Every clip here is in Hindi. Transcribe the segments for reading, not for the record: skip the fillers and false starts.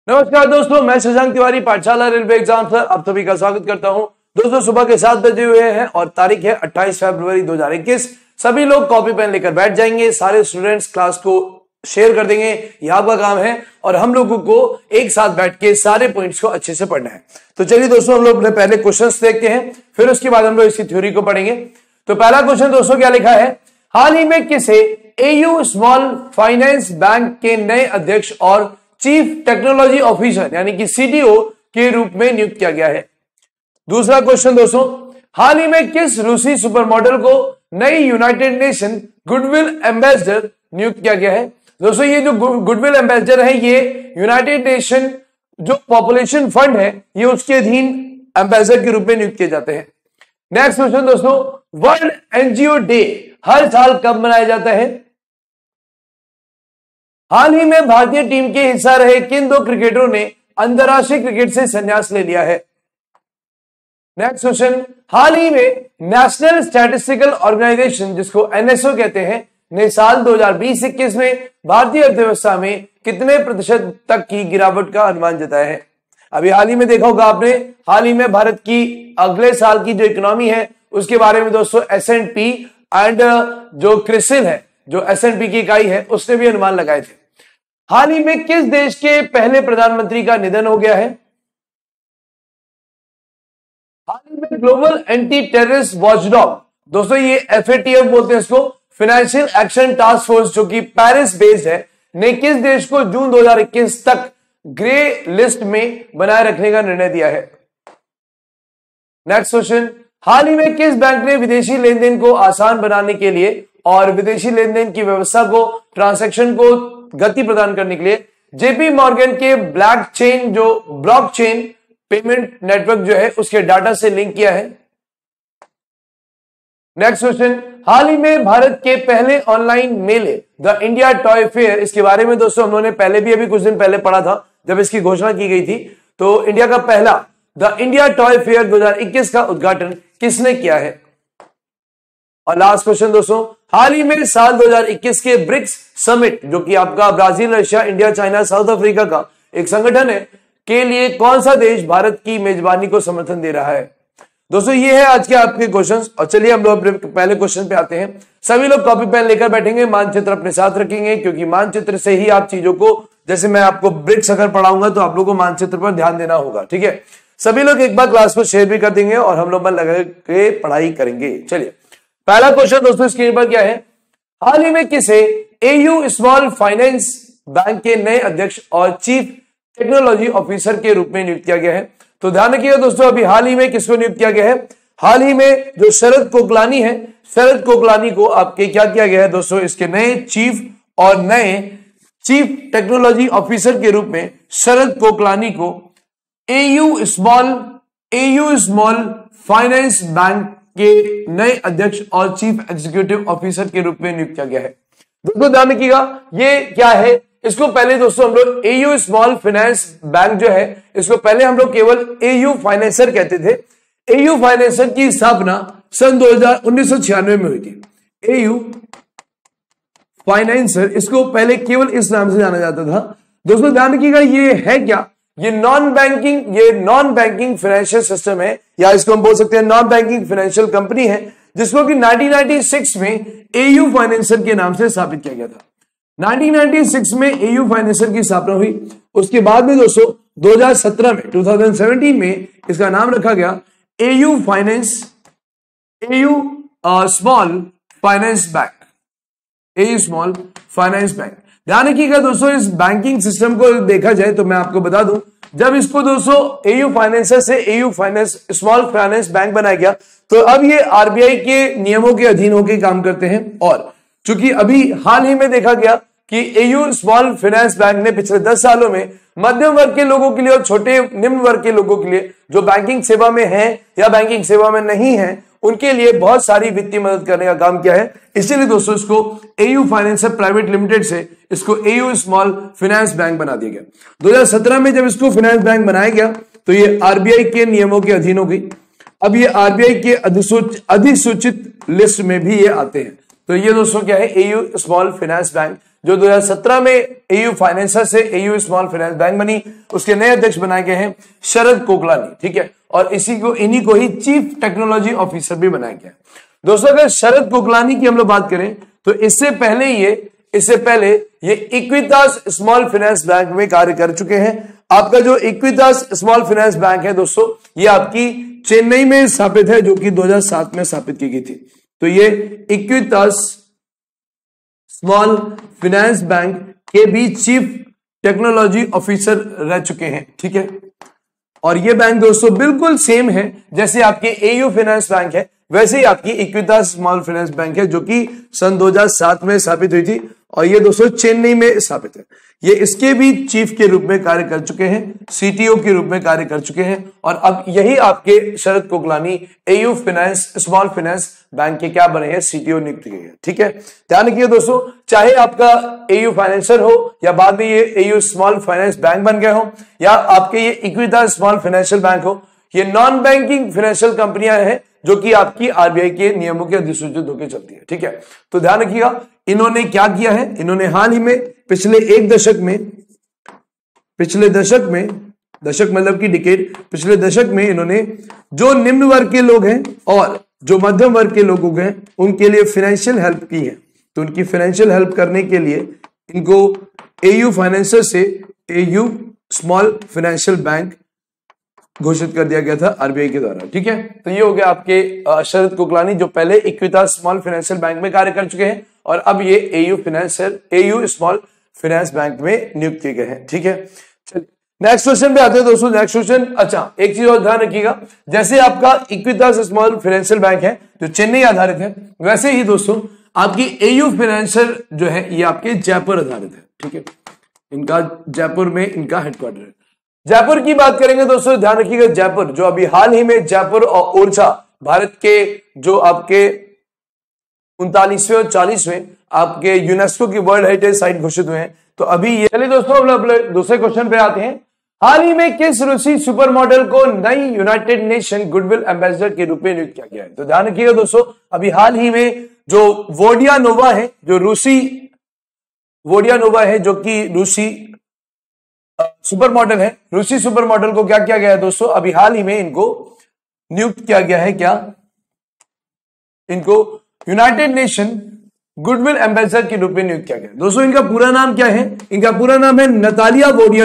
नमस्कार दोस्तों, मैं शशांक तिवारी पाठशाला रेलवे एग्जाम पर आप सभी का स्वागत करता हूं। दोस्तों सुबह के 7 बजे हुए हैं और तारीख है 28 फरवरी 2021। सभी लोग कॉपी पेन लेकर बैठ जाएंगे, सारे स्टूडेंट्स क्लास को शेयर कर देंगे, यह आपका काम है और हम लोगों को एक साथ बैठ के सारे पॉइंट्स को अच्छे से पढ़ना है। तो चलिए दोस्तों, हम लोग अपने पहले क्वेश्चंस देखते हैं, फिर उसके बाद हम लोग इसकी थ्योरी को पढ़ेंगे। तो पहला क्वेश्चन दोस्तों क्या लिखा है, हाल ही में किसे एयू स्मॉल फाइनेंस बैंक के नए अध्यक्ष और चीफ टेक्नोलॉजी ऑफिसर यानी कि सीटीओ के रूप में नियुक्त किया गया है। दूसरा क्वेश्चन दोस्तों, हाल ही में किस रूसी सुपरमॉडल को नई यूनाइटेड नेशन गुडविल एम्बेसडर नियुक्त किया गया है। दोस्तों ये जो गुडविल एम्बेसडर है, ये यूनाइटेड नेशन जो पॉपुलेशन फंड है, ये उसके अधीन एम्बेसडर के रूप में नियुक्त किए जाते हैं। नेक्स्ट क्वेश्चन दोस्तों, वर्ल्ड एनजीओ डे हर साल कब मनाया जाता है। हाल ही में भारतीय टीम के हिस्सा रहे किन दो क्रिकेटरों ने अंतरराष्ट्रीय क्रिकेट से संन्यास ले लिया है। नेक्स्ट क्वेश्चन, हाल ही में नेशनल स्टैटिस्टिकल ऑर्गेनाइजेशन जिसको एनएसओ कहते हैं ने साल 2020-21 में भारतीय अर्थव्यवस्था में कितने प्रतिशत तक की गिरावट का अनुमान जताया है। अभी हाल ही में देखा होगा आपने, हाल ही में भारत की अगले साल की जो इकोनॉमी है उसके बारे में दोस्तों S&P एंड जो क्रिसिल है, जो S&P की इकाई है, उसने भी अनुमान लगाए थे। हाल ही में किस देश के पहले प्रधानमंत्री का निधन हो गया है। हाल ही में ग्लोबल एंटी टेररिस्ट वॉचडॉग, दोस्तों ये FATF बोलते हैं इसको, फाइनेंशियल एक्शन टास्क फोर्स जो कि पेरिस बेस्ड है, ने किस देश को जून 2021 तक ग्रे लिस्ट में बनाए रखने का निर्णय दिया है। नेक्स्ट क्वेश्चन, हाल ही में किस बैंक ने विदेशी लेन देन को आसान बनाने के लिए और विदेशी लेन देन की व्यवस्था को, ट्रांसैक्शन को गति प्रदान करने के लिए जेपी मॉर्गन के ब्लॉकचेन पेमेंट नेटवर्क जो है उसके डाटा से लिंक किया है। नेक्स्ट क्वेश्चन, हाल ही में भारत के पहले ऑनलाइन मेले द इंडिया टॉय फेयर, इसके बारे में दोस्तों हम लोगों ने पहले भी अभी कुछ दिन पहले पढ़ा था जब इसकी घोषणा की गई थी। तो इंडिया का पहला द इंडिया टॉय फेयर 2021 का उद्घाटन किसने किया है। और लास्ट क्वेश्चन दोस्तों, हाल ही में साल 2021 के ब्रिक्स समिट जो कि आपका Brazil, Russia, India, China, South Africa का एक संगठन है, के लिए कौन सा देश भारत की मेजबानी को समर्थन दे रहा है। दोस्तों ये है आज के आपके क्वेश्चंस और चलिए हम लोग अपने पहले क्वेश्चन पे आते हैं। सभी लोग कॉपी पेन लेकर बैठेंगे, मानचित्र अपने साथ रखेंगे क्योंकि मानचित्र से ही आप चीजों को, जैसे मैं आपको ब्रिक्स अगर पढ़ाऊंगा तो आप लोगों को मानचित्र पर ध्यान देना होगा, ठीक है। सभी लोग एक बार क्लास को शेयर भी कर देंगे और हम लोग मन लगा के पढ़ाई करेंगे। चलिए पहला क्वेश्चन दोस्तों स्क्रीन पर क्या है, हाल ही में किसे एयू स्मॉल फाइनेंस बैंक के नए अध्यक्ष और चीफ टेक्नोलॉजी ऑफिसर के रूप में नियुक्त किया गया है। तो ध्यान रखिएगा दोस्तों, अभी हाल ही में किसको नियुक्त किया गया है। हाल ही में जो शरद कोकलानी है, शरद कोकलानी को आपके क्या किया गया है दोस्तों, इसके नए चीफ और नए चीफ टेक्नोलॉजी ऑफिसर के रूप में शरद कोकलानी को एयू स्मॉल फाइनेंस बैंक के नए अध्यक्ष और चीफ एग्जीक्यूटिव ऑफिसर के रूप में नियुक्त किया गया है। दोस्तों ध्यान रखिएगा, ये क्या है, इसको पहले दोस्तों हम लोग एयू स्मॉल फाइनेंस बैंक जो है, इसको पहले हम लोग केवल एयू फाइनेंसर कहते थे। एयू फाइनेंसर की स्थापना सन 1996 में हुई थी। एयू फाइनेंसर, इसको पहले केवल इस नाम से जाना जाता था। दोस्तों ध्यान रखिएगा, ये है क्या, ये नॉन बैंकिंग फाइनेंशियल सिस्टम है, या इसको हम बोल सकते हैं नॉन बैंकिंग फाइनेंशियल कंपनी है, जिसको कि 1996 में एयू फाइनेंसर के नाम से स्थापित किया गया था। 1996 में एयू फाइनेंसर की स्थापना हुई। उसके बाद में दोस्तों 2017 में इसका नाम रखा गया एयू स्मॉल फाइनेंस बैंक। ध्यान रखिएगा दोस्तों, इस बैंकिंग सिस्टम को देखा जाए तो मैं आपको बता दूं, जब इसको दोस्तों एयू फाइनेंसर से एयू स्मॉल फाइनेंस बैंक बनाया गया तो अब ये आरबीआई के नियमों के अधीन होकर काम करते हैं। और चूंकि अभी हाल ही में देखा गया कि एयू स्मॉल फाइनेंस बैंक ने पिछले 10 सालों में मध्यम वर्ग के लोगों के लिए और छोटे निम्न वर्ग के लोगों के लिए जो बैंकिंग सेवा में हैं या बैंकिंग सेवा में नहीं है, उनके लिए बहुत सारी वित्तीय मदद करने का काम किया है। इसीलिए दोस्तों इसको एयू फाइनेंसर प्राइवेट लिमिटेड से इसको एयू स्मॉल फाइनेंस बैंक बना दिया गया। 2017 में जब इसको फाइनेंस बैंक बनाया गया तो ये आरबीआई के नियमों के अधीन हो गई। अब ये आरबीआई के अधिसूचित लिस्ट में भी ये आते हैं। तो ये दोस्तों क्या है, एयू स्मॉल फाइनेंस बैंक जो 2017 में एयू फाइनेंसर से एयू स्मॉल फाइनेंस बैंक बनी। उसके नए अध्यक्ष बनाए गए हैं शरद कोकलानी, ठीक है, और इन्हीं को ही चीफ टेक्नोलॉजी ऑफिसर भी बनाया गया है। दोस्तों अगर शरद कोकलानी की हम लोग बात करें तो इससे पहले ये इक्विटास स्मॉल फाइनेंस बैंक में कार्य कर चुके हैं। आपका जो इक्विटास स्मॉल फाइनेंस बैंक है दोस्तों, ये आपकी चेन्नई में स्थापित है, जो कि 2007 में स्थापित की गई थी। तो ये इक्विटास स्मॉल फाइनेंस बैंक के भी चीफ टेक्नोलॉजी ऑफिसर रह चुके हैं, ठीक है। और ये बैंक दोस्तों बिल्कुल सेम है जैसे आपके एयू फाइनेंस बैंक है, वैसे ही आपकी इक्विटास स्मॉल फाइनेंस बैंक है, जो कि सन 2007 में स्थापित हुई थी और ये दोस्तों चेन्नई में स्थापित है। ये इसके भी चीफ के रूप में कार्य कर चुके हैं, सीटीओ के रूप में कार्य कर चुके हैं, और अब यही आपके Sharad Koklani AU finance small finance bank के क्या बने हैं, सीटीओ नियुक्त किए हैं, ठीक है। ध्यान रखिए दोस्तों, चाहे आपका एयू फाइनेंसर हो या बाद में ये एयू स्मॉल फाइनेंस बैंक बन गए हो, या आपके ये इक्विटास स्मॉल फाइनेंशियल बैंक हो, ये नॉन बैंकिंग फाइनेंशियल कंपनियां हैं जो कि आपकी आरबीआई के नियमों के अधिसूचित होकर चलती है, ठीक है। तो ध्यान रखिएगा, इन्होंने क्या किया है, इन्होंने हाल ही में पिछले दशक मतलब की डिकेड, पिछले दशक में इन्होंने जो निम्न वर्ग के लोग हैं और जो मध्यम वर्ग के लोग हैं उनके लिए फाइनेंशियल हेल्प की है। तो उनकी फाइनेंशियल हेल्प करने के लिए इनको एयू फाइनेंसर से एयू स्मॉल फाइनेंशियल बैंक घोषित कर दिया गया था आरबीआई के द्वारा, ठीक है। तो ये हो गया आपके शरद कोकलानी, जो पहले इक्विटास स्मॉल फाइनेंशियल बैंक में कार्य कर चुके हैं और अब ये एयू स्मॉल फाइनेंस बैंक में नियुक्त किए गए हैं, ठीक है। चलिए नेक्स्ट क्वेश्चन पे आते हैं दोस्तों। नेक्स्ट क्वेश्चन, अच्छा एक चीज और ध्यान रखिएगा, जैसे आपका इक्विटास स्मॉल फाइनेंशियल बैंक है जो चेन्नई आधारित है, वैसे ही दोस्तों आपकी एयू फाइनेंशियल जो है ये आपके जयपुर आधारित है, ठीक है। इनका जयपुर में इनका हेडक्वार्टर है। जयपुर की बात करेंगे दोस्तों, ध्यान रखिएगा, जयपुर जो अभी हाल ही में जयपुर और ओरछा भारत के जो आपके 39वें और 40वें आपके यूनेस्को की वर्ल्ड हेरिटेज साइट घोषित हुए हैं। तो अभी ये, चलिए दोस्तों हम लोग दूसरे क्वेश्चन पे आते हैं। हाल ही में किस रूसी सुपर मॉडल को नई यूनाइटेड नेशन गुडविल एम्बेसडर के रूप में नियुक्त किया गया है? तो ध्यान रखिएगा दोस्तों, अभी हाल ही में जो वोडियानोवा है, जो रूसी वोडियानोवा है, जो कि रूसी सुपर मॉडल है, रूसी सुपर मॉडल को क्या किया गया है दोस्तों, अभी हाल ही में इनको नियुक्त किया गया है, क्या, इनको यूनाइटेड नेशन गुडविल एम्बेसडर के रूप में नियुक्त किया गया। दोस्तों इनका पूरा नाम क्या है? इनका पूरा नाम है नतालिया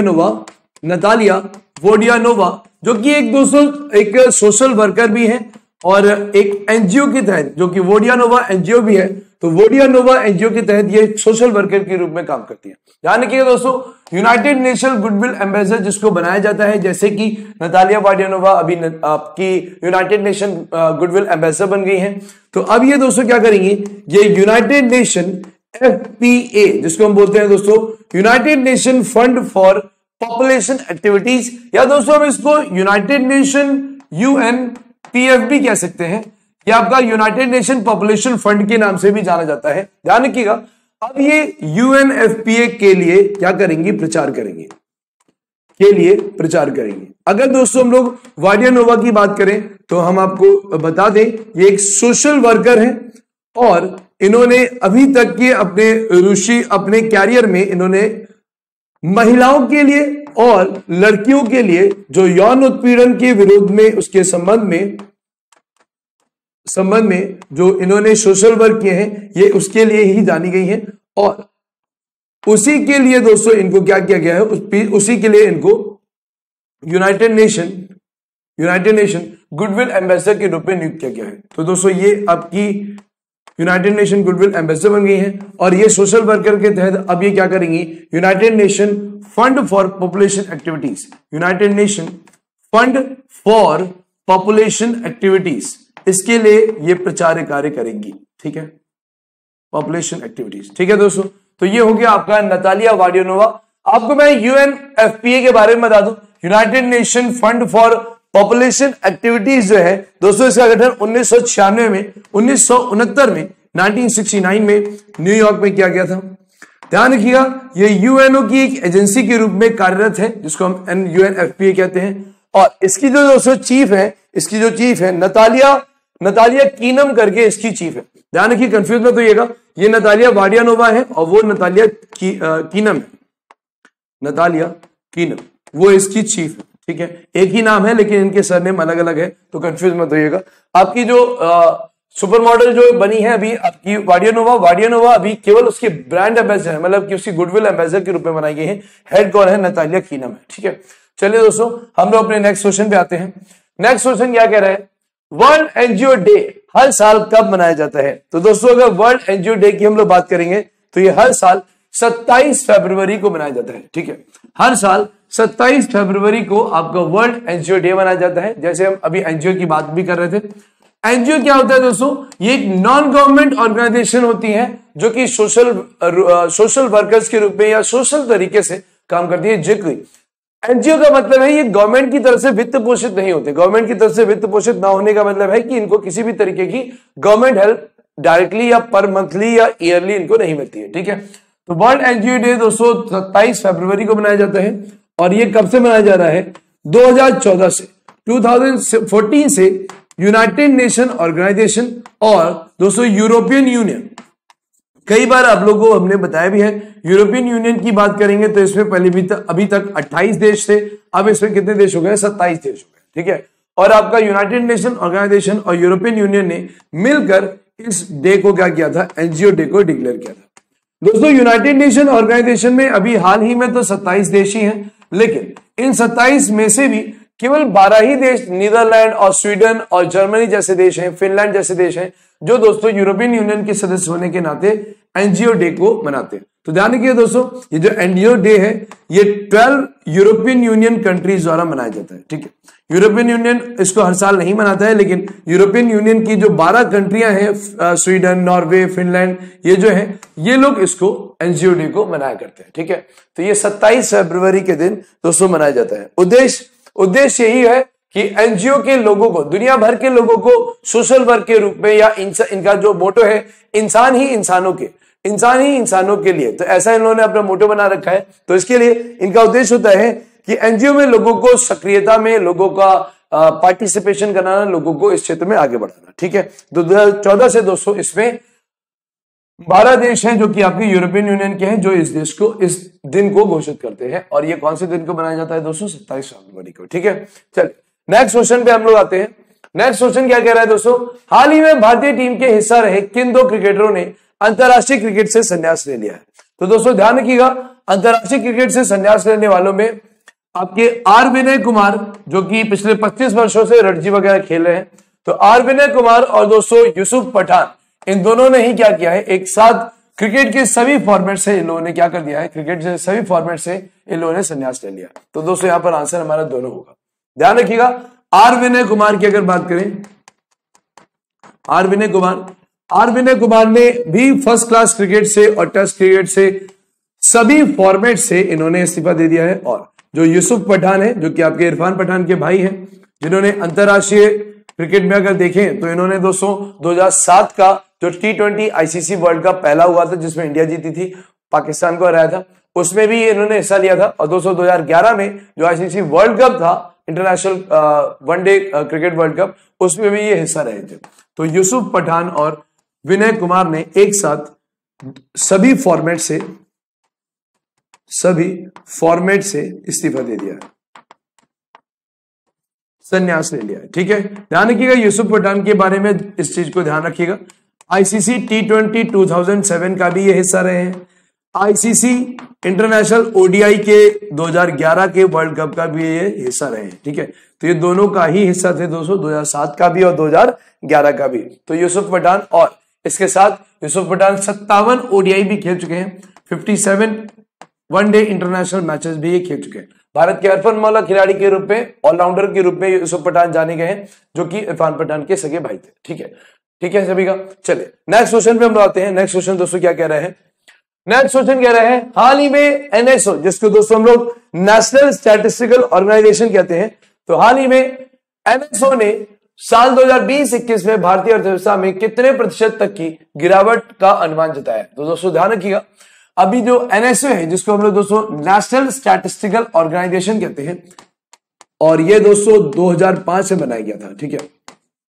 वोडियानोवा, जो कि एक सोशल वर्कर भी है और एक एनजीओ के तहत, जो कि वोडियानोवा एनजीओ भी है, तो वोडियानोवा एनजीओ के तहत ये सोशल वर्कर के रूप में काम करती है। ध्यान रखिएगा दोस्तों, यूनाइटेड नेशन गुडविल एम्बेसडर जिसको बनाया जाता है, जैसे कि नतालिया वोडियानोवा अभी आपकी यूनाइटेड नेशन गुडविल एम्बेसडर बन गई हैं, तो अब ये दोस्तों क्या करेंगे, ये यूनाइटेड नेशन FPA जिसको हम बोलते हैं दोस्तों united nation fund for population activities, या दोस्तों हम इसको यूनाइटेड नेशन UNPF भी कह सकते हैं, या आपका यूनाइटेड नेशन पॉपुलेशन फंड के नाम से भी जाना जाता है। ध्यान रखिएगा, अब ये UNFPA के लिए क्या करेंगे, प्रचार करेंगे। अगर दोस्तों हम लोग वोडियानोवा की बात करें तो हम आपको बता दें, ये एक सोशल वर्कर है और इन्होंने अभी तक के अपने कैरियर में इन्होंने महिलाओं के लिए और लड़कियों के लिए जो यौन उत्पीड़न के विरोध में उसके संबंध में जो इन्होंने सोशल वर्क किए हैं, ये उसके लिए ही जानी गई हैं और उसी के लिए दोस्तों इनको क्या किया गया है, उसी के लिए इनको यूनाइटेड नेशन गुडविल एम्बेसडर के रूप में नियुक्त किया गया है। तो दोस्तों ये आपकी यूनाइटेड नेशन गुडविल एम्बेसडर बन गई हैं और ये सोशल वर्कर के तहत अब ये क्या करेंगी, united nation fund for population activities, united nation fund for population activities, इसके लिए ये प्रचार कार्य करेंगी, ठीक है, पॉपुलेशन एक्टिविटीज, ठीक है दोस्तों। तो ये हो गया आपका नतालिया वोडियानोवा। आपको मैं UNFPA के बारे में बता दूं, united nation fund for population activities जो है दोस्तों, इसका गठन 1996 में 1969 में 1969 में न्यूयॉर्क में किया गया था। ध्यान रखिएगा, ये UNO की एक एजेंसी के रूप में कार्यरत है जिसको हम UNFPA कहते हैं और इसकी जो दोस्तों चीफ है, नतालिया नतालिया कीनम करके इसकी चीफ है। ध्यान रखिए, कंफ्यूज मत होइएगा, ये नतालिया वाडियानोवा है और वो नतालिया कीनम है। नतालिया कीनम वो इसकी चीफ है, ठीक है, एक ही नाम है लेकिन इनके सरनेम अलग अलग है, तो कंफ्यूज मत होइएगा। आपकी जो सुपर मॉडल जो बनी है अभी आपकी वाडियानोवा अभी केवल उसकी ब्रांड एम्बेसडर है, मतलब कि उसकी गुडविल एम्बेसडर के रूप में बनाई गई है। हेड कौन है? नतालिया कीनम है, ठीक है। चलिए दोस्तों, हम लोग अपने नेक्स्ट क्वेश्चन पे आते हैं। नेक्स्ट क्वेश्चन क्या कह रहा है? वर्ल्ड एनजीओ डे हर साल कब मनाया जाता है? तो दोस्तों, अगर वर्ल्ड एनजीओ डे की हम लोग बात करेंगे तो ये हर साल 27 फरवरी को मनाया जाता है, ठीक है। हर साल 27 फरवरी को आपका वर्ल्ड एनजीओ डे मनाया जाता है। जैसे हम अभी एनजीओ की बात भी कर रहे थे। एनजीओ क्या होता है दोस्तों? ये एक नॉन गवर्नमेंट ऑर्गेनाइजेशन होती है जो कि सोशल वर्कर्स के रूप में या सोशल तरीके से काम करती है। एनजीओ का मतलब है ये गवर्नमेंट की तरफ से वित्त पोषित नहीं होते। गवर्नमेंट की तरफ से वित्त पोषित ना होने का मतलब है कि इनको किसी भी तरीके की गवर्नमेंट हेल्प डायरेक्टली या पर मंथली या ईयरली इनको नहीं मिलती है, ठीक है। तो वर्ल्ड एनजीओ डे दोस्तों 27 फरवरी को मनाया जाता है और ये कब से मनाया जा रहा है? 2014 से 2014 से यूनाइटेड नेशन ऑर्गेनाइजेशन और दोस्तों यूरोपियन यूनियन, कई बार आप लोगों को हमने बताया भी है, यूरोपियन यूनियन की बात करेंगे तो इसमें पहले भी अभी तक 28 देश थे, अब इसमें कितने देश हो गए? 27 देश हो गए, ठीक है। और आपका यूनाइटेड नेशन ऑर्गेनाइजेशन और यूरोपियन यूनियन ने मिलकर इस डे को क्या किया था? एनजीओ डे को डिक्लेयर किया था। दोस्तों, यूनाइटेड नेशन ऑर्गेनाइजेशन में अभी हाल ही में तो 27 देश ही हैं, लेकिन इन 27 में से भी केवल 12 ही देश, नीदरलैंड और स्वीडन और जर्मनी जैसे देश हैं, फिनलैंड जैसे देश हैं, जो दोस्तों यूरोपियन यूनियन के सदस्य होने के नाते एनजीओ डे को मनाते हैं। तो ध्यान रखिए दोस्तों, ये जो एनजीओ डे है ये 12 यूरोपियन यूनियन कंट्रीज द्वारा मनाया जाता है, ठीक है। यूरोपियन यूनियन इसको हर साल नहीं मनाता है, लेकिन यूरोपियन यूनियन की जो 12 कंट्रियां हैं, स्वीडन, नॉर्वे, फिनलैंड, ये जो है ये लोग इसको एनजीओ डे को मनाया करते हैं, ठीक है। तो ये 27 फरवरी के दिन दोस्तों मनाया जाता है। उद्देश्य यही है कि एनजीओ के लोगों को, दुनिया भर के लोगों को सोशल वर्क के रूप में, या इनका जो मोटो है इंसान ही इंसानों के लिए, तो ऐसा इन्होंने अपना मोटो बना रखा है। तो इसके लिए इनका उद्देश्य होता है कि एनजीओ में लोगों को सक्रियता में, लोगों का पार्टिसिपेशन कराना, लोगों को इस क्षेत्र में आगे बढ़ाना, ठीक है। 2014 से दोस्तों इसमें 12 देश हैं जो कि आपके यूरोपियन यूनियन के हैं, जो इस दिन को घोषित करते हैं। और ये कौन से दिन को बनाया जाता है दोस्तों? 27 फरवरी को, ठीक है। चलिए नेक्स्ट क्वेश्चन पे हम लोग आते हैं। नेक्स्ट क्वेश्चन क्या कह रहा है दोस्तों? हाल ही में भारतीय टीम के हिस्सा रहे किन 2 क्रिकेटरों ने अंतरराष्ट्रीय क्रिकेट से संन्यास ले लिया है? तो दोस्तों ध्यान रखिएगा, अंतरराष्ट्रीय क्रिकेट से संन्यास लेने वालों में आपके आर विनय कुमार, जो कि पिछले 25 वर्षों से रणजी वगैरह खेल रहे हैं, तो आर विनय कुमार और दोस्तों यूसुफ पठान, इन दोनों ने ही क्या किया है? एक साथ क्रिकेट के सभी फॉर्मेट से इन लोगों ने क्या कर दिया है? क्रिकेट से सभी फॉर्मेट से इन लोगों ने संन्यास ले लिया। तो दोस्तों यहां पर आंसर हमारा दोनों होगा। ध्यान रखिएगा, आर विनय कुमार की अगर बात करें, आर विनय कुमार ने भी फर्स्ट क्लास क्रिकेट से और टेस्ट क्रिकेट से सभी फॉर्मेट से इन्होंने इस्तीफा दे दिया है। और जो यूसुफ पठान है, जो कि आपके इरफान पठान के भाई हैं, जिन्होंने अंतरराष्ट्रीय क्रिकेट में अगर देखें तो इन्होंने दोस्तों 2007 का जो T20 आईसीसी वर्ल्ड कप पहला हुआ था, जिसमें इंडिया जीती थी, पाकिस्तान को हराया था, उसमें भी इन्होंने हिस्सा लिया था। और दोस्तों 2011 में जो आईसीसी वर्ल्ड कप था, international one day cricket world cup, उसमें भी ये हिस्सा रहे थे। तो यूसुफ पठान और विनय कुमार ने एक साथ सभी फॉर्मेट से इस्तीफा दे दिया है, संन्यास ले लिया है, ठीक है। ध्यान रखिएगा, यूसुफ पठान के बारे में इस चीज को ध्यान रखिएगा। आईसीसी T20 2007 का भी ये हिस्सा रहे हैं। आईसीसी इंटरनेशनल ओडीआई के 2011 के वर्ल्ड कप का भी ये हिस्सा रहे हैं, ठीक है। तो ये दोनों का ही हिस्सा थे दोस्तों, 2007 का भी और 2011 का भी। तो यूसुफ पठान, और इसके साथ यूसुफ पठान 57 ओडीआई भी खेल चुके हैं, 57 वनडे इंटरनेशनल मैचेस भी ये खेल चुके हैं। भारत के हरफन मौला खिलाड़ी के रूप में, ऑलराउंडर के रूप में यूसुफ पठान जाने गए हैं, जो कि इरफान पठान के सगे भाई थे, ठीक है। ठीक है सभी का। चलिए नेक्स्ट क्वेश्चन पे हम आते हैं। नेक्स्ट क्वेश्चन दोस्तों क्या कह रहे हैं? नेक्स्ट क्वेश्चन कह रहे हैं, हाल ही में एनएसओ, जिसको दोस्तों हम लोग नेशनल स्टैटिस्टिकल ऑर्गेनाइजेशन कहते हैं, तो हाल ही में एनएसओ ने साल 2020-21 में भारतीय अर्थव्यवस्था में कितने प्रतिशत तक की गिरावट का अनुमान जताया? तो दोस्तों ध्यान रखिएगा, अभी जो एनएसओ है, जिसको हम लोग दोस्तों नेशनल स्टैटिस्टिकल ऑर्गेनाइजेशन कहते हैं, और ये दोस्तों 2005 में बनाया गया था, ठीक है।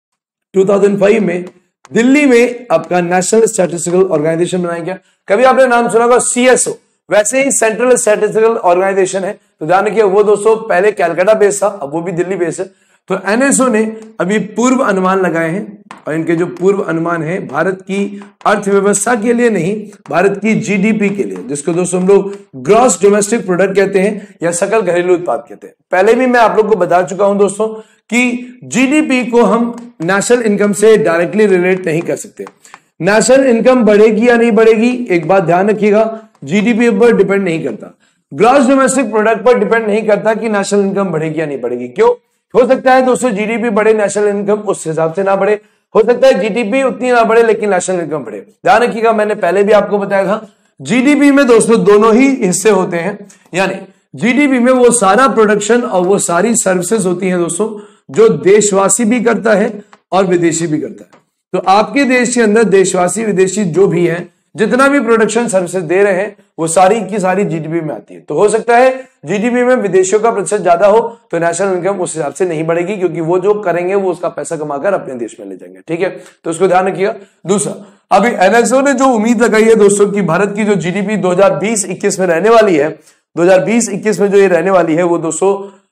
2005 में दिल्ली में आपका नेशनल स्टैटिस्टिकल ऑर्गेनाइजेशन बनाया गया। कभी आपने नाम सुना होगा CSO, वैसे ही सेंट्रल स्टैटिस्टिकल ऑर्गेनाइजेशन है। तो ध्यान रखिए वो दोस्तों पहले कैलकाटा बेस था, अब वो भी दिल्ली बेस है। तो NSO ने अभी पूर्व अनुमान लगाए हैं, और इनके जो पूर्व अनुमान है भारत की अर्थव्यवस्था के लिए नहीं, भारत की GDP के लिए, जिसको दोस्तों हम लोग ग्रॉस डोमेस्टिक प्रोडक्ट कहते हैं या सकल घरेलू उत्पाद कहते हैं। पहले भी मैं आप लोग को बता चुका हूं दोस्तों कि GDP को हम नेशनल इनकम से डायरेक्टली रिलेट नहीं कर सकते। नेशनल इनकम बढ़ेगी या नहीं बढ़ेगी, एक बात ध्यान रखिएगा, GDP पर डिपेंड नहीं करता, ग्रॉस डोमेस्टिक प्रोडक्ट पर डिपेंड नहीं करता कि नेशनल इनकम बढ़ेगी या नहीं बढ़ेगी। क्यों? हो सकता है दोस्तों GDP बढ़े, नेशनल इनकम उस हिसाब से ना बढ़े, हो सकता है GDP उतनी ना बढ़े लेकिन नेशनल इनकम बढ़े। ध्यान रखिएगा, मैंने पहले भी आपको बताया था GDP में दोस्तों दोनों ही हिस्से होते हैं, यानी GDP में वो सारा प्रोडक्शन और वो सारी सर्विसेज होती हैं दोस्तों जो देशवासी भी करता है और विदेशी भी करता है। तो आपके देश के अंदर देशवासी विदेशी जो भी है, जितना भी प्रोडक्शन सर्विसेज दे रहे हैं, वो सारी की सारी GDP में आती है। तो हो सकता है GDP में विदेशियों का प्रतिशत ज्यादा हो तो नेशनल इनकम उस हिसाब से नहीं बढ़ेगी, क्योंकि वो जो करेंगे वो उसका पैसा कमाकर अपने देश में ले जाएंगे। ठीक है, तो उसको ध्यान रखिएगा। दूसरा, अभी NSO ने जो उम्मीद लगाई है दोस्तों की भारत की जो GDP 2020-21 में रहने वाली है, 2020-21 में जो ये रहने वाली है वो दोस्तों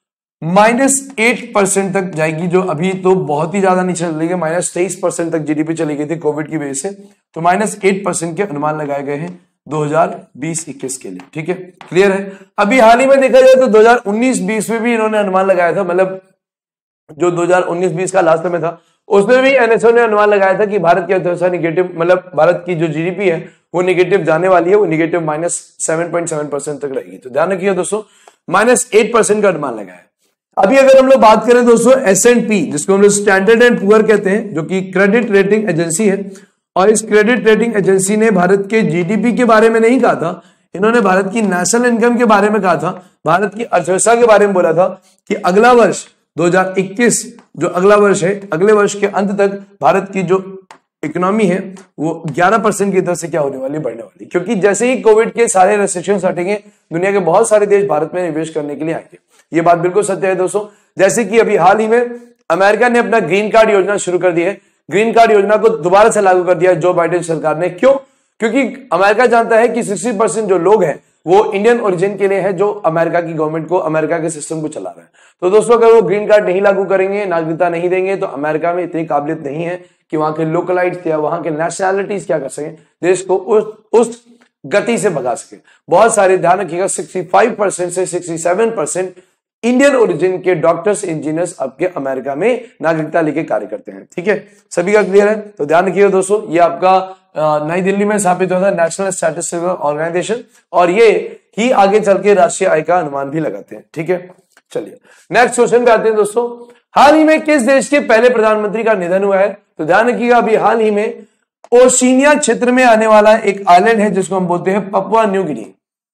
-8% तक जाएगी, जो अभी तो बहुत ही ज्यादा नीचे चली गई, -23% तक GDP चली गई थी कोविड की वजह से। तो -8% के अनुमान लगाए गए हैं 2020-21 के लिए। ठीक है, क्लियर है। अभी हाल ही में देखा जाए तो 2019-20 में भी इन्होंने अनुमान लगाया था, मतलब जो 2019-20 का लास्ट में था उसमें भी NSO ने अनुमान लगाया था कि भारत की अर्थव्यवस्था निगेटिव, मतलब भारत की जो GDP है वो निगेटिव जाने वाली है, वो निगेटिव -7.7% तक रहेगी। तो ध्यान रखिए दोस्तों, -8% का अनुमान लगाया है। अभी अगर हम लोग बात करें दोस्तों S&P, जिसको हम लोग स्टैंडर्ड एंड पुअर कहते हैं, जो कि क्रेडिट रेटिंग एजेंसी है, और इस क्रेडिट रेटिंग एजेंसी ने भारत के GDP के बारे में नहीं कहा था, इन्होंने भारत की नेशनल इनकम के बारे में कहा था, भारत की अर्थव्यवस्था के बारे में बोला था कि अगला वर्ष 2021 जो अगला वर्ष है, अगले वर्ष के अंत तक भारत की जो इकोनॉमी है वो 11% की दर से क्या होने वाली, बढ़ने वाली। क्योंकि जैसे ही कोविड के सारे रेस्ट्रिक्शंस हटेंगे, दुनिया के बहुत सारे देश भारत में निवेश करने के लिए आएंगे। ये बात बिल्कुल सत्य है दोस्तों। जैसे कि अभी हाल ही में अमेरिका ने अपना ग्रीन कार्ड योजना शुरू कर दी है, ग्रीन कार्ड योजना को दोबारा से लागू कर दिया जो बाइडेन सरकार ने। क्यों? क्योंकि अमेरिका जानता है कि 60% जो लोग हैं वो इंडियन ओरिजिन के लिए है, जो अमेरिका की गवर्नमेंट को, अमेरिका के सिस्टम को चला रहा है। तो दोस्तों अगर वो ग्रीन कार्ड नहीं लागू करेंगे, नागरिकता नहीं देंगे, तो अमेरिका में इतनी काबिलियत नहीं है कि वहां के लोकलाइट्स या वहां के नेशनैलिटीज क्या कर सके, देश को उस गति से भगा सके। बहुत सारे, ध्यान रखिएगा, 65% से 67% इंडियन ओरिजिन के डॉक्टर्स, इंजीनियर्स आपके अमेरिका में नागरिकता लेके कार्य करते हैं। ठीक है, सभी का क्लियर है? तो ध्यान रखिएगा दोस्तों, ये आपका नई दिल्ली में स्थापित हुआ था नेशनल स्टैटिस्टिकल ऑर्गेनाइजेशन, और ये ही आगे चल के राष्ट्रीय आय का अनुमान भी लगाते हैं। ठीक है, चलिए नेक्स्ट क्वेश्चन पे आते हैं दोस्तों। हाल ही में किस देश के पहले प्रधानमंत्री का निधन हुआ है? तो ध्यान रखिएगा, अभी हाल ही में ओशिनिया क्षेत्र में आने वाला एक आइलैंड है जिसको हम बोलते हैं पपुआ न्यू गिनी।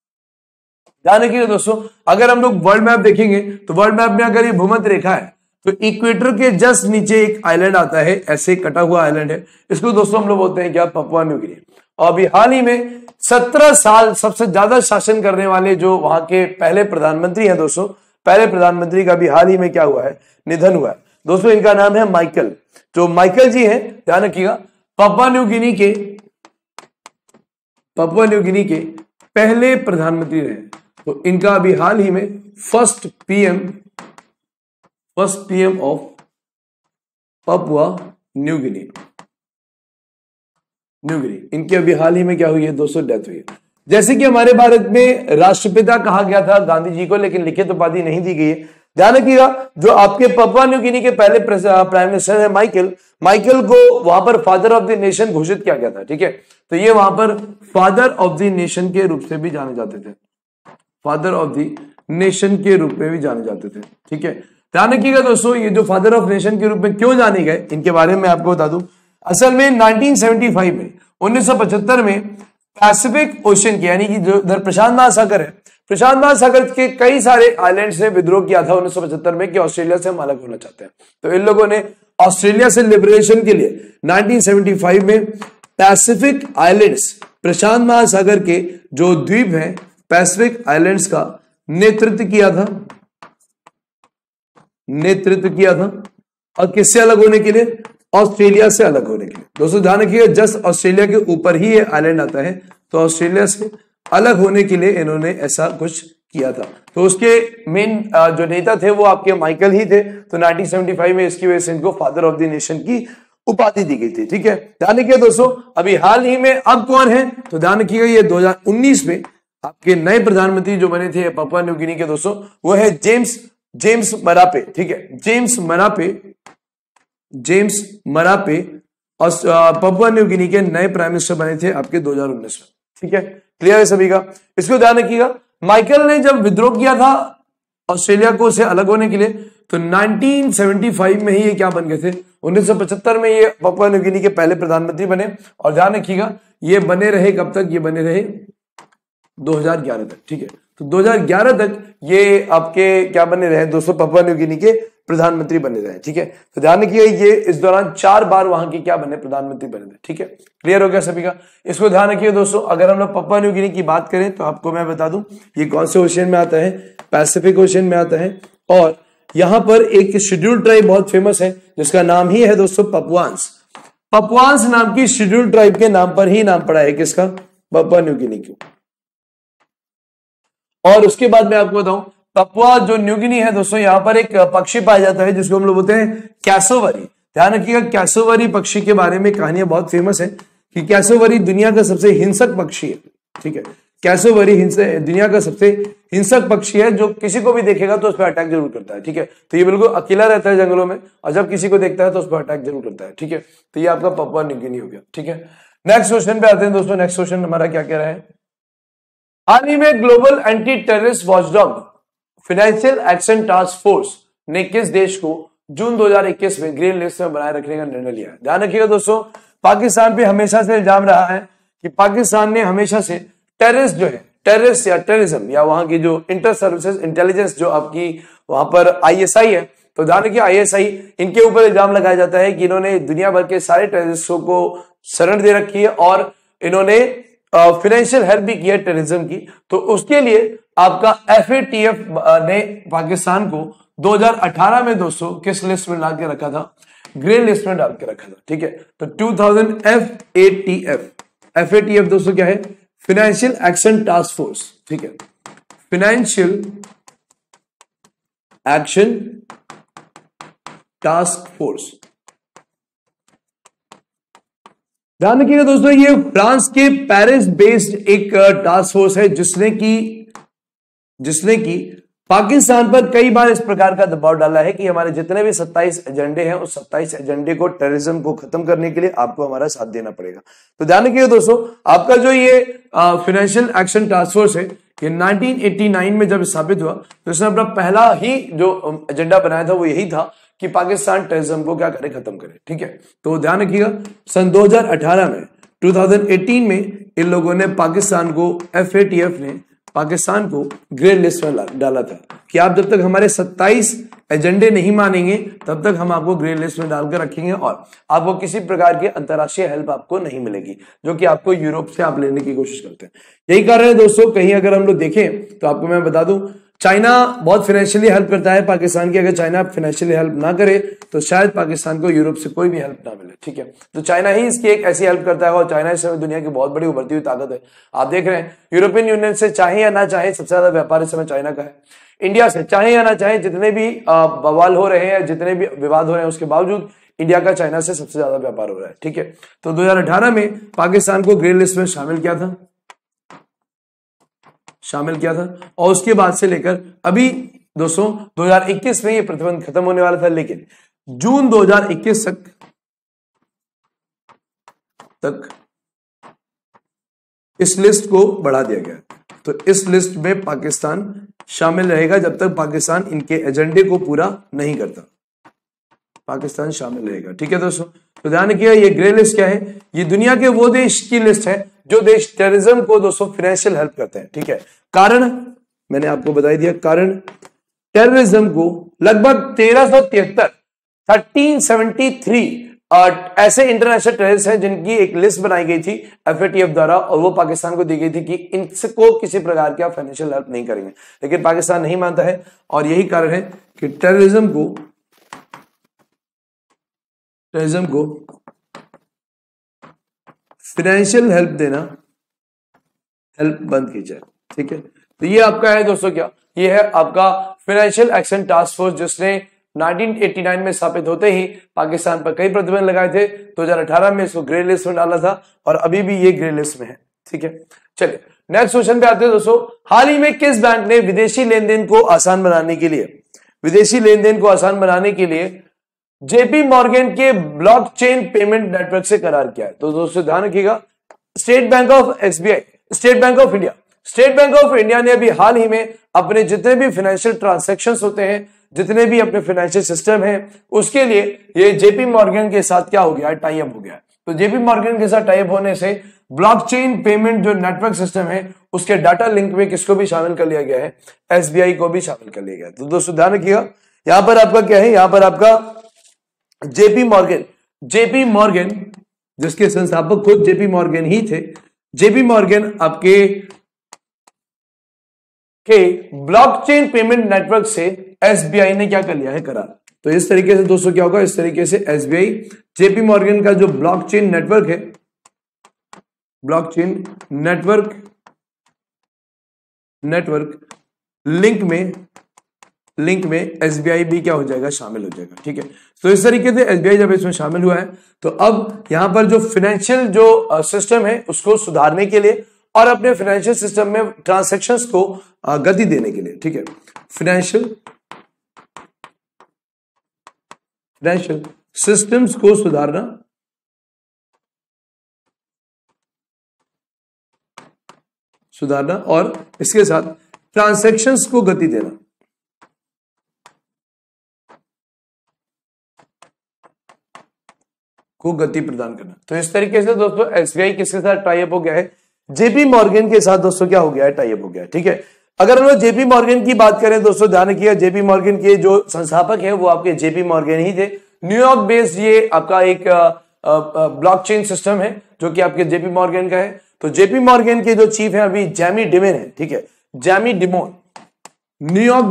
ध्यान रखिएगा दोस्तों, अगर हम लोग वर्ल्ड मैप देखेंगे तो वर्ल्ड मैप में अगर ये भूमध्य रेखा है तो इक्वेटर के जस्ट नीचे एक आइलैंड आता है, ऐसे कटा हुआ आइलैंड है, इसको दोस्तों हम लोग बोलते हैं क्या, पपुआ न्यू गिनी। और अभी हाल ही में 17 साल सबसे ज्यादा शासन करने वाले जो वहां के पहले प्रधानमंत्री हैं दोस्तों, पहले प्रधानमंत्री का भी हाल ही में क्या हुआ है, निधन हुआ है दोस्तों। इनका नाम है माइकल। जो माइकल जी हैं, ध्यान रखिएगा, पपुआ न्यू गिनी के पहले प्रधानमंत्री रहे। तो इनका अभी हाल ही में first PM of Papua New Guinea, इनकी अभी हाल ही में क्या हुई है दोस्तों, डेथ हुई है। जैसे कि हमारे भारत में राष्ट्रपिता कहा गया था गांधी जी को, लेकिन लिखित उपाधि नहीं दी गई है। ध्यान रखिएगा, जो आपके पपुआ न्यू गिनी के पहले प्राइम मिनिस्टर है माइकल को वहां पर फादर ऑफ द नेशन घोषित किया गया था। ठीक है, तो ये वहां पर फादर ऑफ द नेशन के रूप से भी जाने जाते थे, फादर ऑफ द नेशन के रूप में भी जाने जाते थे। ठीक है, ध्यान रखिएगा दोस्तों, ये जो फादर ऑफ नेशन के रूप में क्यों जाने गए, इनके बारे में आपको बता दूं। असल में 1975 में 1975 में पैसिफिक ओशन के, यानी कि जो इधर प्रशांत महासागर है, प्रशांत महासागर के कई सारे आइलैंड्स ने विद्रोह किया था 1975 में कि ऑस्ट्रेलिया से हम अलग होना चाहते हैं। तो इन लोगों ने ऑस्ट्रेलिया से लिबरेशन के लिए 1975 में पैसिफिक आइलैंड्स, प्रशांत महासागर के जो द्वीप हैं, पैसिफिक आइलैंड्स का नेतृत्व किया था। और किससे अलग होने के लिए, ऑस्ट्रेलिया से अलग होने के लिए। दोस्तों ध्यान रखिएगा, जस्ट ऑस्ट्रेलिया के ऊपर ही ये आइलैंड आता है, तो ऑस्ट्रेलिया से अलग होने के लिए इन्होंने ऐसा कुछ किया था। तो उसके मेन जो नेता थे वो आपके माइकल ही थे। तो 1975 में इसकी वजह से इनको फादर ऑफ द नेशन की उपाधि दी गई थी। ठीक है, ध्यान रखिए दोस्तों, अभी हाल ही में अब कौन है, तो ध्यान रखिएगा ये 2019 में आपके नए प्रधानमंत्री जो बने थे पापुआ न्यू गिनी के दोस्तों, वो है जेम्स मरापे। ठीक है, जेम्स मरापे और पापुआ न्यू गिनी के नए प्राइम मिनिस्टर बने थे आपके 2019 में। ठीक है, क्लियर है सभी का। इसको ध्यान रखिएगा, माइकल ने जब विद्रोह किया था ऑस्ट्रेलिया को से अलग होने के लिए, तो 1975 में ही ये क्या बन गए थे, 1975 में ये पापुआ न्यू गिनी के पहले प्रधानमंत्री बने। और ध्यान रखिएगा ये बने रहे कब तक, ये बने रहे 2011 तक। ठीक है, तो 2011 तक ये आपके क्या बने रहे दोस्तों, पापुआ न्यू गिनी के प्रधानमंत्री बने रहे। ठीक है, तो ध्यान रखिए ये इस दौरान 4 बार वहां के क्या बने, प्रधानमंत्री बने थे। ठीक है, क्लियर हो गया सभी का। इसको ध्यान रखिए दोस्तों, अगर हम लोग पापुआ न्यू गिनी की बात करें तो आपको मैं बता दूं ये कौन से ओशियन में आता है, पैसिफिक ओशियन में आता है। और यहां पर एक शेड्यूल्ड ट्राइब बहुत फेमस है जिसका नाम ही है दोस्तों पपुआन्स नाम की शेड्यूल्ड ट्राइब के नाम पर ही नाम पड़ा है किसका, पापुआ न्यू गिनी को। और उसके बाद मैं आपको बताऊं, पापुआ जो न्यू गिनी है दोस्तों, यहां पर एक पक्षी पाया जाता है जिसको हम लोग बोलते हैं कैसोवरी। ध्यान रखिएगा, कैसोवरी पक्षी के बारे में कहानियां बहुत फेमस है कि कैसोवरी दुनिया का सबसे हिंसक पक्षी है। ठीक है, कैसोवरी दुनिया का सबसे हिंसक पक्षी है, जो किसी को भी देखेगा तो उस पर अटैक जरूर करता है। ठीक है, तो ये बिल्कुल अकेला रहता है जंगलों में, और जब किसी को देखता है तो उस पर अटैक जरूर करता है। ठीक है, तो ये आपका पापुआ न्यू गिनी हो गया। ठीक है, नेक्स्ट क्वेश्चन पे आते हैं दोस्तों। नेक्स्ट क्वेश्चन हमारा क्या कह रहा है, हाल ही में global anti terrorist watchdog financial action task force ने किस देश को जून 2021 में ग्रीन लिस्ट में बनाए रखने का निर्णय लिया? ध्यान रखिएगा दोस्तों, पाकिस्तान पे हमेशा से इल्जाम रहा है कि पाकिस्तान ने हमेशा से टेररिस्ट जो है, टेररिस्ट या टेररिज्म या वहां की जो इंटर सर्विसेज इंटेलिजेंस जो आपकी वहां पर आईएसआई है, तो ध्यान रखिए आईएसआई, इनके ऊपर इल्जाम लगाया जाता है कि इन्होंने दुनिया भर के सारे टेररिस्टों को शरण दे रखी है और इन्होंने फाइनेंशियल हेल्प भी की है टेररिज्म की। तो उसके लिए आपका FATF ने पाकिस्तान को 2018 में दोस्तों किस लिस्ट में डाल के रखा था, ग्रे लिस्ट में डाल के रखा था। ठीक है, तो 2000 FATF दोस्तों क्या है, फाइनेंशियल एक्शन टास्क फोर्स। ठीक है, फाइनेंशियल एक्शन टास्क फोर्स। ध्यान रखिएगा दोस्तों, ये फ्रांस के पेरिस बेस्ड एक टास्क फोर्स है जिसने की पाकिस्तान पर कई बार इस प्रकार का दबाव डाला है कि हमारे जितने भी 27 एजेंडे हैं उस 27 एजेंडे को, टेररिज्म को खत्म करने के लिए आपको हमारा साथ देना पड़ेगा। तो ध्यान रखिएगा दोस्तों, आपका जो ये फाइनेंशियल एक्शन टास्क फोर्स है, ये 1989 में जब स्थापित हुआ तो इसने अपना पहला ही जो एजेंडा बनाया था वो यही था कि पाकिस्तान टेररिज्म को क्या करे, खत्म करे। ठीक है, तो ध्यान रखिएगा, सन 2018 में 2018 में इन लोगों ने पाकिस्तान को, FATF ने पाकिस्तान को ग्रे लिस्ट में डाला था कि आप जब तक हमारे 27 एजेंडे नहीं मानेंगे तब तक हम आपको ग्रे लिस्ट में डालकर रखेंगे और आपको किसी प्रकार की अंतर्राष्ट्रीय हेल्प आपको नहीं मिलेगी, जो कि आपको यूरोप से आप लेने की कोशिश करते हैं। यही कारण है दोस्तों, कहीं अगर हम लोग देखें तो आपको मैं बता दूं, चाइना बहुत फाइनेंशियली हेल्प करता है पाकिस्तान की। अगर चाइना फाइनेंशियली हेल्प ना करे तो शायद पाकिस्तान को यूरोप से कोई भी हेल्प ना मिले। ठीक है, तो चाइना ही इसकी एक ऐसी हेल्प करता है और चाइना इस समय दुनिया की बहुत बड़ी उभरती हुई ताकत है। आप देख रहे हैं यूरोपियन यूनियन से चाहे या ना चाहे सबसे ज्यादा व्यापार इस समय चाइना का है। इंडिया से चाहे या ना चाहे जितने भी बवाल हो रहे हैं, जितने भी विवाद हो रहे हैं, उसके बावजूद इंडिया का चाइना से सबसे ज्यादा व्यापार हो रहा है। ठीक है, तो 2018 में पाकिस्तान को ग्रे लिस्ट में शामिल किया था और उसके बाद से लेकर अभी दोस्तों 2021 में ये प्रतिबंध खत्म होने वाला था, लेकिन जून 2021 तक इस लिस्ट को बढ़ा दिया गया। तो इस लिस्ट में पाकिस्तान शामिल रहेगा जब तक पाकिस्तान इनके एजेंडे को पूरा नहीं करता, पाकिस्तान शामिल रहेगा। ठीक है दोस्तों, तो ध्यान रखिएगा, ये ग्रे लिस्ट क्या है, ये दुनिया के वो देश की लिस्ट है जो देश टेररिज्म को दोस्तों फाइनेंशियल हेल्प करते हैं। ठीक है, कारण मैंने आपको बता दिया, कारण टेररिज्म को लगभग 1373 ऐसे इंटरनेशनल टेररिस्ट हैं जिनकी एक लिस्ट बनाई गई थी FATF द्वारा और वो पाकिस्तान को दी गई थी कि इनको किसी प्रकार की फाइनेंशियल हेल्प नहीं करेंगे, लेकिन पाकिस्तान नहीं मानता है और यही कारण है कि टेररिज्म को टूरिज्म को फाइनेंशियल हेल्प देना, हेल्प बंद की जाए। ठीक है, तो ये आपका है दोस्तों क्या, ये है आपका फाइनेंशियल एक्शन टास्क फोर्स, जिसने 1989 में स्थापित होते ही पाकिस्तान पर कई प्रतिबंध लगाए थे। 2018 में इसको ग्रे लिस्ट में डाला था और अभी भी ये ग्रे लिस्ट में है। ठीक है, चलिए नेक्स्ट क्वेश्चन पे आते हैं दोस्तों। हाल ही में किस बैंक ने विदेशी लेन देन को आसान बनाने के लिए जेपी मॉर्गन के ब्लॉकचेन पेमेंट नेटवर्क से करार किया है? तो दोस्तों ध्यान रखिएगा, स्टेट बैंक ऑफ इंडिया ने अभी हाल ही में अपने जितने भी फाइनेंशियल ट्रांजैक्शंस होते हैं, जितने भी अपने फाइनेंशियल सिस्टम है, उसके लिए ये जेपी मॉर्गन के साथ क्या हो गया, टाई अप हो गया। तो जेपी मॉर्गन के साथ टाई अप होने से ब्लॉकचेन पेमेंट जो नेटवर्क सिस्टम है उसके डाटा लिंक में किसको भी शामिल कर लिया गया है, एसबीआई को भी शामिल कर लिया गया है। तो दोस्तों ध्यान रखिएगा, यहां पर आपका क्या है, यहां पर आपका जेपी मॉर्गन जिसके संस्थापक खुद जेपी मॉर्गन ही थे, जेपी मॉर्गन आपके ब्लॉकचेन पेमेंट नेटवर्क से एसबीआई ने क्या कर लिया है, करार। तो इस तरीके से दोस्तों क्या होगा, इस तरीके से एसबीआई जेपी मॉर्गन का जो ब्लॉकचेन नेटवर्क है, ब्लॉकचेन नेटवर्क लिंक में एसबीआई भी क्या हो जाएगा, शामिल हो जाएगा। ठीक है, तो इस तरीके से एसबीआई जब इसमें शामिल हुआ है तो अब यहां पर जो फाइनेंशियल जो सिस्टम है उसको सुधारने के लिए और अपने फाइनेंशियल सिस्टम में ट्रांजैक्शंस को गति देने के लिए, ठीक है, फाइनेंशियल सिस्टम्स को सुधारना और इसके साथ ट्रांजैक्शंस को गति देना, को गति प्रदान करना। तो इस तरीके से दोस्तों एसबीआई किसके साथ टाई अप हो गया है, जेपी मॉर्गन के साथ दोस्तों क्या हो गया है, टाई अप हो गया है। ठीक है, अगर हम लोग जेपी मॉर्गन की बात करें दोस्तों, ध्यान रखिएगा, जेपी मॉर्गन के जो संस्थापक हैं वो आपके जेपी मॉर्गन ही थे। न्यूयॉर्क बेस्ड ये आपका एक ब्लॉकचेन सिस्टम है जो कि आपके जेपी मॉर्गन का है। तो जेपी मॉर्गन के जो चीफ है अभी जैमी डिमोन है। ठीक है, Jamie Dimon New York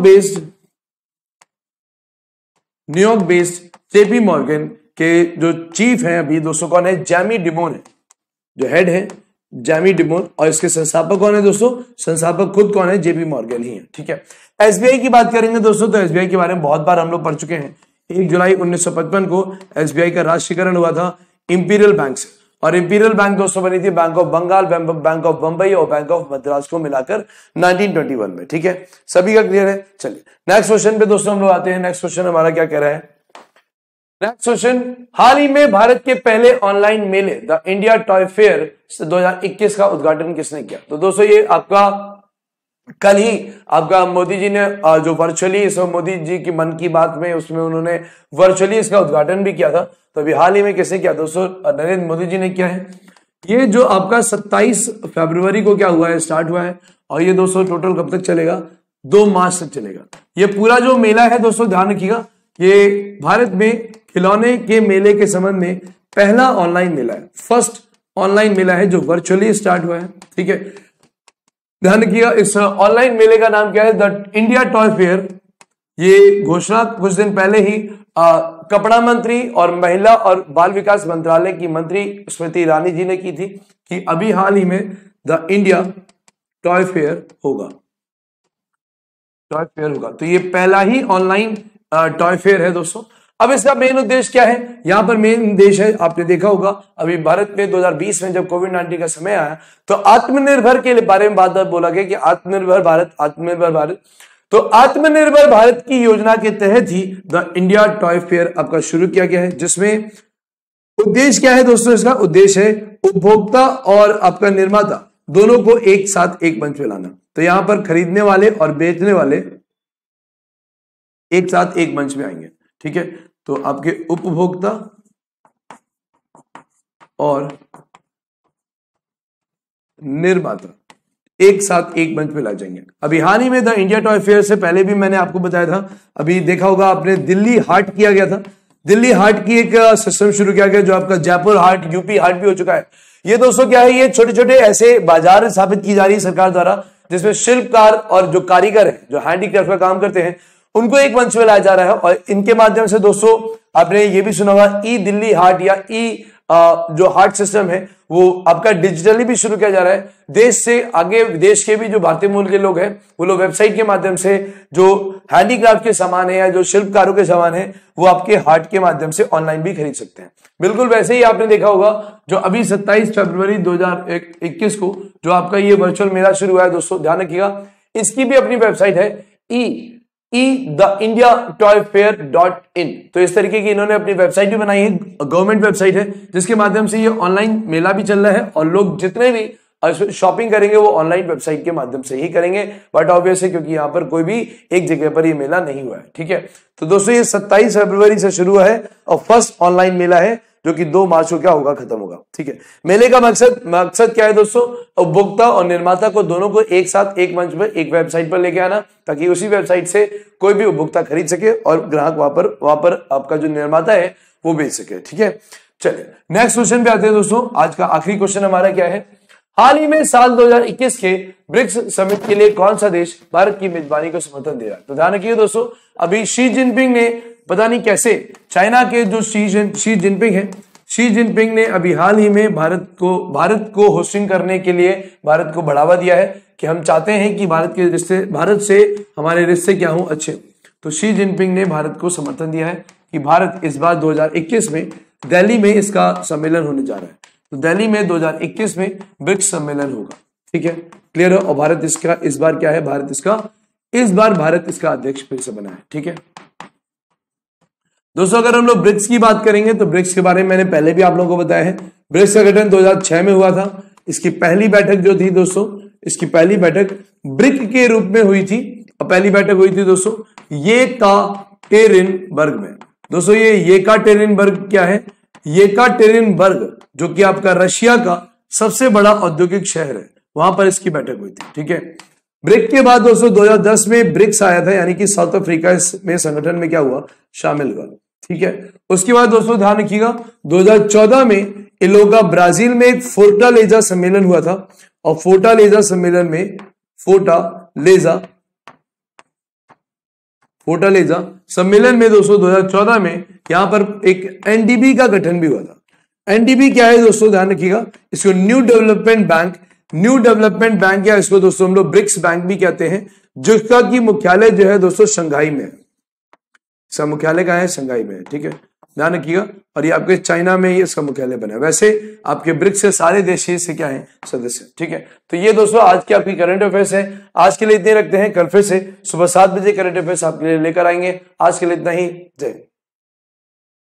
based JP Morgan के जो चीफ हैं अभी दोस्तों कौन है, जैमी डिमोन है, जो हेड है जैमी डिमोन। और इसके संस्थापक कौन है दोस्तों, संस्थापक खुद कौन है, जेपी मॉर्गन ही है। ठीक है, एसबीआई की बात करेंगे दोस्तों तो एसबीआई के बारे में बहुत बार हम लोग पढ़ चुके हैं। 1 जुलाई 1955 को एसबीआई का राष्ट्रीयकरण हुआ था इंपीरियल बैंक से, और इंपीरियल बैंक दोस्तों बनी थी bank of Bengal, bank of Bombay और बैंक ऑफ मद्रास को मिलाकर 1921 में। ठीक है, सभी का क्लियर है। चलिए नेक्स्ट क्वेश्चन पे दोस्तों हम लोग आते हैं। नेक्स्ट क्वेश्चन हमारा क्या कह रहा है, नेक्स्ट क्वेश्चन, हाल ही में भारत के पहले ऑनलाइन मेले द इंडिया टॉय फेयर 2021 का उद्घाटन किसने किया? तो दोस्तों ये आपका कल ही आपका मोदी जी ने जो वर्चुअली इस मोदी जी की मन की बात में उसमें उन्होंने वर्चुअली इसका उद्घाटन भी किया था। तो अभी हाल ही में किसने किया दोस्तों, नरेंद्र मोदी जी ने किया है। ये जो आपका 27 फरवरी को क्या हुआ है, स्टार्ट हुआ है, और ये दोस्तों टोटल कब तक चलेगा, 2 मार्च तक चलेगा। ये पूरा जो मेला है दोस्तों ध्यान रखिएगा, ये भारत में खिलौने के मेले के संबंध में पहला ऑनलाइन मेला है, फर्स्ट ऑनलाइन मेला है जो वर्चुअली स्टार्ट हुआ है। ठीक है, ध्यान रखिएगा, इस ऑनलाइन मेले का नाम क्या है, द इंडिया टॉय फेयर। ये घोषणा कुछ दिन पहले ही कपड़ा मंत्री और महिला और बाल विकास मंत्रालय की मंत्री स्मृति ईरानी जी ने की थी कि अभी हाल ही में द इंडिया टॉय फेयर होगा, तो ये पहला ही ऑनलाइन टॉय फेयर है दोस्तों। अब इसका मेन उद्देश्य क्या है, यहां पर मेन उद्देश्य है, आपने देखा होगा अभी भारत में 2020 में जब कोविड-19 का समय आया तो आत्मनिर्भर के बारे में बात बोला गया कि आत्मनिर्भर भारत। तो आत्मनिर्भर भारत की योजना के तहत ही द इंडिया टॉय फेयर आपका शुरू किया गया है, जिसमें उद्देश्य क्या है दोस्तों, इसका उद्देश्य है उपभोक्ता और आपका निर्माता दोनों को एक साथ एक मंच पे लाना। तो यहां पर खरीदने वाले और बेचने वाले एक साथ एक मंच में आएंगे। ठीक है, तो आपके उपभोक्ता और निर्माता एक साथ एक मंच पे ला जाएंगे। अभी हाल ही में द इंडिया टॉय फेयर से पहले भी मैंने आपको बताया था, अभी देखा होगा आपने, दिल्ली हाट किया गया था। दिल्ली हाट की एक सिस्टम शुरू किया गया जो आपका जयपुर हाट, यूपी हाट भी हो चुका है। ये दोस्तों क्या है, ये छोटे छोटे ऐसे बाजार स्थापित की जा रही है सरकार द्वारा, जिसमें शिल्पकार और जो कारीगर है, जो हैंडीक्राफ्ट का काम करते हैं, उनको एक मंच में लाया जा रहा है। और इनके माध्यम से दोस्तों आपने ये भी सुना होगा ई दिल्ली हार्ट या ई जो हार्ट सिस्टम है वो आपका डिजिटली भी शुरू किया जा रहा है। देश से आगे विदेश के भी जो भारतीय मूल के लोग हैं वो लोग वेबसाइट के माध्यम से जो हैंडीक्राफ्ट के सामान है या जो शिल्पकारों के सामान है वो आपके हार्ट के माध्यम से ऑनलाइन भी खरीद सकते हैं। बिल्कुल वैसे ही आपने देखा होगा जो अभी 27 फरवरी 2021 को जो आपका ये वर्चुअल मेला शुरू हुआ है दोस्तों, ध्यान रखिएगा इसकी भी अपनी वेबसाइट है theindiatoyfair.in। तो इस तरीके की इन्होंने अपनी वेबसाइट भी बनाई है, गवर्नमेंट वेबसाइट है जिसके माध्यम से ये ऑनलाइन मेला भी चल रहा है और लोग जितने भी शॉपिंग करेंगे वो ऑनलाइन वेबसाइट के माध्यम से ही करेंगे। बट ऑब्वियस है क्योंकि यहाँ पर कोई भी एक जगह पर ये मेला नहीं हुआ है, ठीक है। तो दोस्तों ये 27 फरवरी से शुरू हुआ है और फर्स्ट ऑनलाइन मेला है जो कि 2 मार्च को क्या होगा, खत्म होगा, ठीक है। मेले का मकसद क्या है दोस्तों, उपभोक्ता और निर्माता को दोनों को एक साथ एक मंच पर एक वेबसाइट पर लेके आना ताकि उसी वेबसाइट से कोई भी उपभोक्ता खरीद सके और ग्राहक वहां पर आपका जो निर्माता है वो बेच सके, ठीक है। चलिए नेक्स्ट क्वेश्चन पे आते हैं दोस्तों। आज का आखिरी क्वेश्चन हमारा क्या है, हाल ही में साल 2021 के ब्रिक्स समिट के लिए कौन सा देश भारत की मेजबानी को समर्थन दे रहा है। तो ध्यान रखिए दोस्तों, अभी शी जिनपिंग ने पता नहीं कैसे चाइना के जो शी जिनपिंग ने अभी हाल ही में भारत को होस्टिंग करने के लिए भारत को बढ़ावा दिया है कि हम चाहते हैं कि भारत से हमारे रिश्ते क्या हों, अच्छे। तो शी जिनपिंग ने भारत को समर्थन दिया है कि भारत इस बार 2021 में दिल्ली में इसका सम्मेलन होने जा रहा है। तो दिल्ली में 2021 में ब्रिक्स सम्मेलन होगा, ठीक है, क्लियर है। और भारत इसका इस बार क्या है, भारत इसका अध्यक्ष फिर से बना है, ठीक है दोस्तों। अगर हम लोग ब्रिक्स की बात करेंगे तो ब्रिक्स के बारे में मैंने पहले भी आप लोगों को बताया है। ब्रिक्स का गठन 2006 में हुआ था। इसकी पहली बैठक जो थी दोस्तों, इसकी पहली बैठक ब्रिक के रूप में हुई थी और पहली बैठक हुई थी दोस्तों येकाटेरिनबर्ग में। दोस्तों ये येकाटेरिनबर्ग क्या है, येकाटेरिनबर्ग जो कि आपका रशिया का सबसे बड़ा औद्योगिक शहर है, वहां पर इसकी बैठक हुई थी, ठीक है। ब्रिक के बाद दोस्तों 2010 में ब्रिक्स आया था, यानी कि साउथ अफ्रीका में संगठन में क्या हुआ, शामिल हुआ, ठीक है। उसके बाद दोस्तों ध्यान रखिएगा 2014 में इलोगा ब्राजील में एक फोर्टालेजा सम्मेलन हुआ था और फोर्टालेजा सम्मेलन में दोस्तों 2014 में यहां पर एक एनडीबी का गठन भी हुआ था। एनडीबी क्या है दोस्तों, ध्यान रखिएगा, इसको न्यू डेवलपमेंट बैंक या इसको दोस्तों हम लोग ब्रिक्स बैंक भी कहते हैं, जिसका की मुख्यालय जो है दोस्तों शंघाई में है। इसका मुख्यालय कहाँ है, शंघाई में है, ठीक है, ध्यान रखिएगा। और ये आपके चाइना में ही इसका मुख्यालय बना है। वैसे आपके ब्रिक्स से सारे देश से क्या है, सदस्य, ठीक है। तो ये दोस्तों आज की आपकी करंट अफेयर्स है। आज के लिए इतने रखते हैं, कल फिर से सुबह 7 बजे करंट अफेयर्स आपके लिए लेकर आएंगे। आज के लिए इतना ही, जय।